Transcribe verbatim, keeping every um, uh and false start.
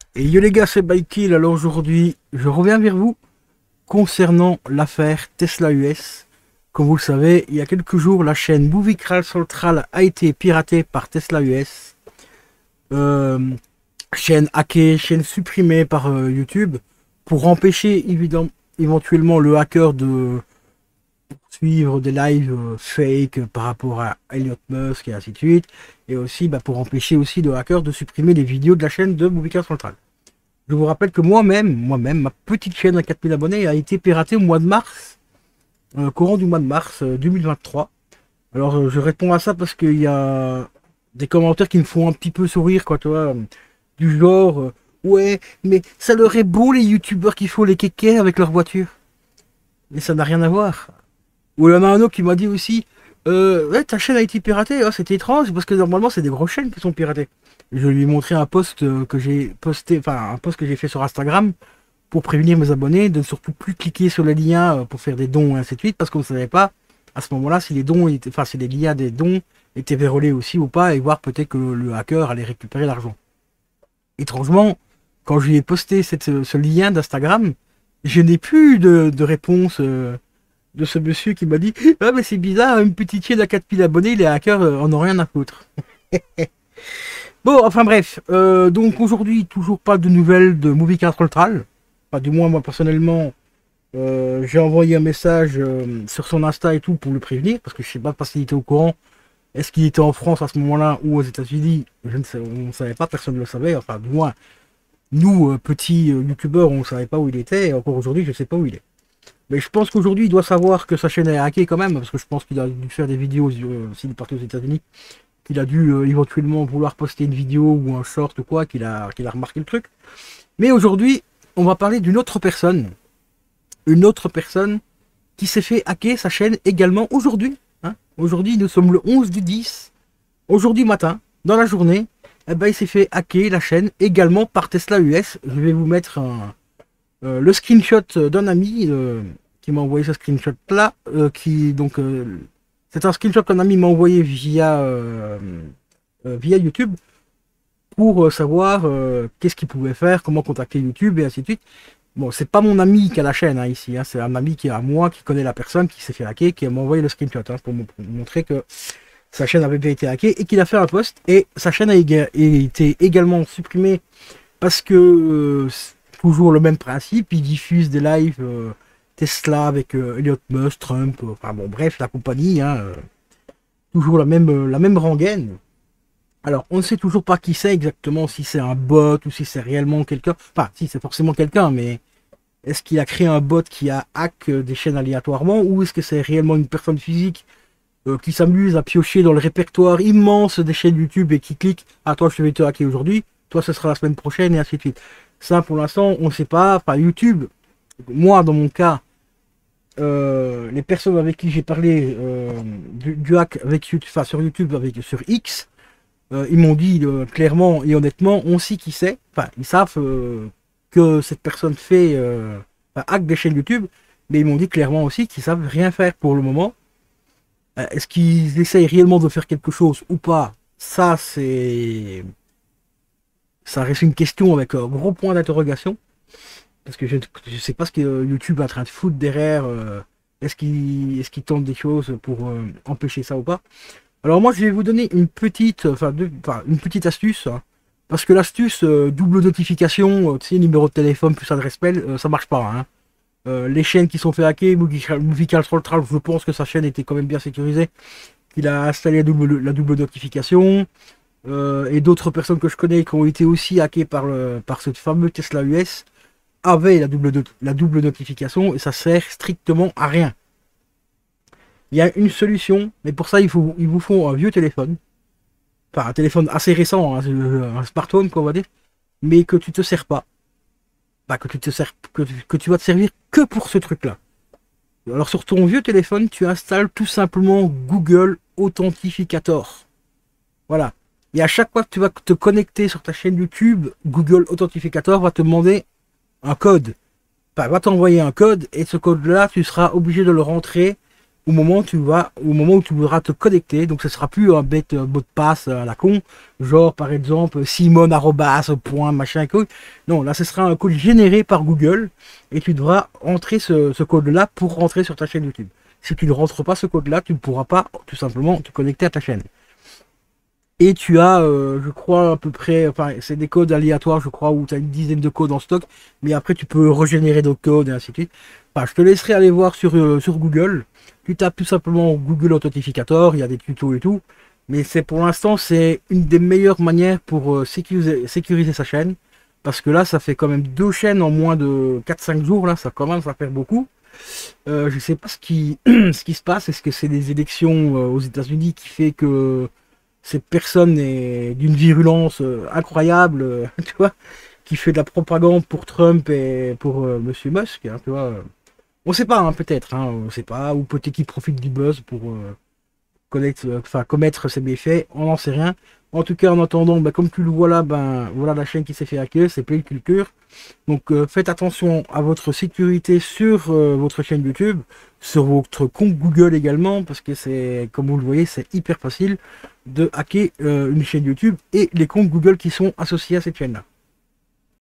Et yo les gars, c'est Bikekill. Alors aujourd'hui, je reviens vers vous concernant l'affaire Tesla U S. Comme vous le savez, il y a quelques jours, la chaîne Movie Central a été piratée par Tesla U S. Euh, chaîne hackée, chaîne supprimée par euh, YouTube pour empêcher évidemment, éventuellement le hacker de suivre des lives euh, fake par rapport à Elon Musk et ainsi de suite. Et aussi bah, pour empêcher aussi le hacker de supprimer les vidéos de la chaîne de Movie Central. Je vous rappelle que moi-même, moi-même, ma petite chaîne à quatre mille abonnés a été piratée au mois de mars, euh, courant du mois de mars euh, deux mille vingt-trois. Alors euh, je réponds à ça parce qu'il y a des commentaires qui me font un petit peu sourire, quoi, tu vois, euh, du genre, euh, ouais, mais ça leur est beau les youtubeurs qui font les kékés avec leur voiture. Mais ça n'a rien à voir. Ou il y en a un autre qui m'a dit aussi, euh, ouais, ta chaîne a été piratée, oh, c'était étrange, parce que normalement c'est des grosses chaînes qui sont piratées. Je lui ai montré un post euh, que j'ai posté, enfin un post que j'ai fait sur Instagram pour prévenir mes abonnés de ne surtout plus cliquer sur les liens euh, pour faire des dons et ainsi de suite, parce qu'on ne savait pas à ce moment-là si les dons, étaient, enfin si les liens des dons étaient vérolés aussi ou pas, et voir peut-être que le, le hacker allait récupérer l'argent. Étrangement, quand je lui ai posté cette, ce lien d'Instagram, je n'ai plus de, de réponse euh, de ce monsieur qui m'a dit « Ah mais c'est bizarre, une petite chaîne à quatre mille abonnés, les hackers euh, en ont rien à foutre. » Bon, enfin bref, euh, donc aujourd'hui, toujours pas de nouvelles de Movie Central. Enfin, du moins, moi personnellement, euh, j'ai envoyé un message euh, sur son Insta et tout pour le prévenir, parce que je sais pas s'il était au courant. Est-ce qu'il était en France à ce moment-là ou aux États-Unis? Je ne sais, on ne savait pas, personne ne le savait. Enfin, du moins, nous, euh, petits euh, youtubeurs, on ne savait pas où il était, et encore aujourd'hui, je ne sais pas où il est. Mais je pense qu'aujourd'hui, il doit savoir que sa chaîne est hackée quand même, parce que je pense qu'il a dû faire des vidéos euh, s'il est parti aux États-Unis. Qu'il a dû euh, éventuellement vouloir poster une vidéo ou un short ou quoi, qu'il a, qu'il a remarqué le truc. Mais aujourd'hui, on va parler d'une autre personne. Une autre personne qui s'est fait hacker sa chaîne également aujourd'hui. Hein. Aujourd'hui, nous sommes le onze du dix. Aujourd'hui matin, dans la journée, eh ben, il s'est fait hacker la chaîne également par Tesla U S. Je vais vous mettre un, euh, le screenshot d'un ami euh, qui m'a envoyé ce screenshot là. Euh, qui donc... Euh, C'est un screenshot qu'un ami m'a envoyé via, euh, euh, via YouTube pour euh, savoir euh, qu'est-ce qu'il pouvait faire, comment contacter YouTube et ainsi de suite. Bon, c'est pas mon ami qui a la chaîne hein, ici, hein, c'est un ami qui est à moi, qui connaît la personne, qui s'est fait hacker, qui m'a envoyé le screenshot hein, pour me pour montrer que sa chaîne avait bien été hackée et qu'il a fait un post. Et sa chaîne a été également supprimée parce que, euh, toujours le même principe, il diffuse des lives... Euh, Tesla avec euh, Elon Musk, Trump, euh, enfin bon bref, la compagnie, hein, euh, toujours la même, euh, la même rengaine. Alors on ne sait toujours pas qui c'est exactement, si c'est un bot ou si c'est réellement quelqu'un. Enfin si c'est forcément quelqu'un, mais est-ce qu'il a créé un bot qui a hack euh, des chaînes aléatoirement ou est-ce que c'est réellement une personne physique euh, qui s'amuse à piocher dans le répertoire immense des chaînes YouTube et qui clique ah toi je vais te hacker aujourd'hui, toi ce sera la semaine prochaine et ainsi de suite. Ça pour l'instant on ne sait pas, enfin YouTube, moi dans mon cas, Euh, les personnes avec qui j'ai parlé euh, du, du hack avec YouTube, enfin sur YouTube, avec sur X, euh, ils m'ont dit euh, clairement et honnêtement, on sait qui c'est. Enfin, ils savent euh, que cette personne fait euh, enfin, hack des chaînes YouTube, mais ils m'ont dit clairement aussi qu'ils savent rien faire pour le moment. Euh, Est-ce qu'ils essayent réellement de faire quelque chose ou pas? Ça, c'est, ça reste une question avec un gros point d'interrogation. Parce que je ne sais pas ce que YouTube est en train de foutre derrière. Euh, est-ce qu'il est-ce qu'il tente des choses pour euh, empêcher ça ou pas? Alors moi je vais vous donner une petite, enfin, deux, enfin une petite astuce. Hein, parce que l'astuce euh, double notification, euh, tu sais, numéro de téléphone plus adresse mail, euh, ça marche pas. Hein. Euh, les chaînes qui sont fait hacker, Movie Central, je pense que sa chaîne était quand même bien sécurisée. Il a installé la double, la double notification. Euh, et d'autres personnes que je connais qui ont été aussi hackées par, le, par ce fameux Tesla U S avait la double, de, la double notification et ça sert strictement à rien. Il y a une solution, mais pour ça il, faut, il vous faut un vieux téléphone, enfin un téléphone assez récent, hein, un smartphone qu'on va dire, mais que tu te sers pas, bah, que tu te sers, que, que tu vas te servir que pour ce truc-là. Alors sur ton vieux téléphone, tu installes tout simplement Google Authentificator. Voilà. Et à chaque fois que tu vas te connecter sur ta chaîne YouTube, Google Authentificator va te demander un code. Enfin, va t'envoyer un code et ce code là tu seras obligé de le rentrer au moment où tu vas, au moment où tu voudras te connecter. Donc ce sera plus un bête euh, mot de passe à la con, genre par exemple simon arrobas point machin code. Non, là ce sera un code généré par Google et tu devras entrer ce, ce code-là pour rentrer sur ta chaîne YouTube. Si tu ne rentres pas ce code-là, tu ne pourras pas tout simplement te connecter à ta chaîne. Et tu as, euh, je crois, à peu près, enfin, c'est des codes aléatoires, je crois, où tu as une dizaine de codes en stock, mais après tu peux régénérer d'autres codes et ainsi de suite. Enfin, je te laisserai aller voir sur, euh, sur Google. Tu tapes tout simplement Google Authentificator, il y a des tutos et tout. Mais c'est pour l'instant, c'est une des meilleures manières pour euh, sécuriser, sécuriser sa chaîne. Parce que là, ça fait quand même deux chaînes en moins de quatre cinq jours, là, ça commence à faire beaucoup. Euh, je sais pas ce qui, ce qui se passe, est-ce que c'est des élections euh, aux États-Unis qui fait que cette personne est d'une virulence euh, incroyable, euh, tu vois, qui fait de la propagande pour Trump et pour euh, Monsieur Musk, hein, tu vois. On sait pas, hein, peut-être, hein, on sait pas, ou peut-être qu'il profite du buzz pour euh, connaître, euh, enfin, commettre ses méfaits, on n'en sait rien. En tout cas, en attendant, bah, comme tu le vois là, ben voilà la chaîne qui s'est fait hacker, c'est Play Culture. Donc euh, faites attention à votre sécurité sur euh, votre chaîne YouTube, sur votre compte Google également, parce que c'est, comme vous le voyez, c'est hyper facile de hacker euh, une chaîne YouTube et les comptes Google qui sont associés à cette chaîne-là.